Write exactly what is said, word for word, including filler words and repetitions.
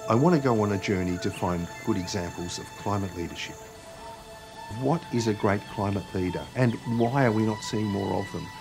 I want to go on a journey to find good examples of climate leadership. What is a great climate leader and why are we not seeing more of them?